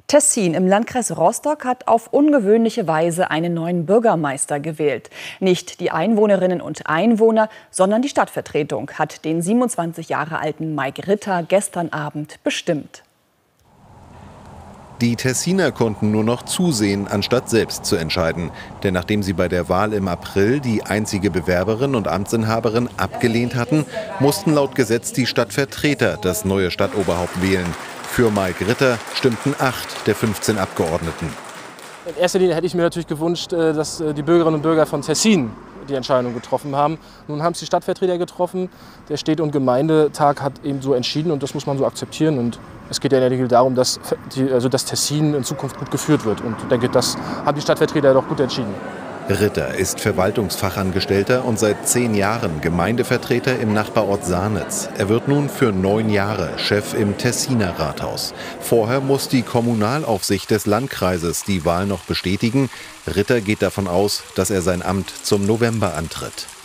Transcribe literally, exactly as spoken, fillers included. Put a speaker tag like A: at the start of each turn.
A: Tessin im Landkreis Rostock hat auf ungewöhnliche Weise einen neuen Bürgermeister gewählt. Nicht die Einwohnerinnen und Einwohner, sondern die Stadtvertretung hat den siebenundzwanzig Jahre alten Mike Ritter gestern Abend bestimmt.
B: Die Tessiner konnten nur noch zusehen, anstatt selbst zu entscheiden. Denn nachdem sie bei der Wahl im April die einzige Bewerberin und Amtsinhaberin abgelehnt hatten, mussten laut Gesetz die Stadtvertreter das neue Stadtoberhaupt wählen. Für Mike Ritter stimmten acht der fünfzehn Abgeordneten.
C: In erster Linie hätte ich mir natürlich gewünscht, dass die Bürgerinnen und Bürger von Tessin die Entscheidung getroffen haben. Nun haben es die Stadtvertreter getroffen. Der Städte- und Gemeindetag hat eben so entschieden und das muss man so akzeptieren. Und es geht ja in der Regel darum, dass, die, also dass Tessin in Zukunft gut geführt wird. Und ich denke, das haben die Stadtvertreter doch gut entschieden.
B: Ritter ist Verwaltungsfachangestellter und seit zehn Jahren Gemeindevertreter im Nachbarort Sarnitz. Er wird nun für neun Jahre Chef im Tessiner Rathaus. Vorher muss die Kommunalaufsicht des Landkreises die Wahl noch bestätigen. Ritter geht davon aus, dass er sein Amt zum November antritt.